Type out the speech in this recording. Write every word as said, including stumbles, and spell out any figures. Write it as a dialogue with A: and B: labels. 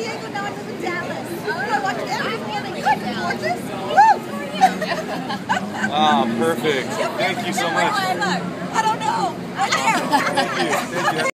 A: Diego, now I live in Dallas. Oh, I watch everything. Good, gorgeous. Woo!
B: Ah, perfect. Thank you so much.
A: I don't know. Right there.
B: Thank you. Thank you.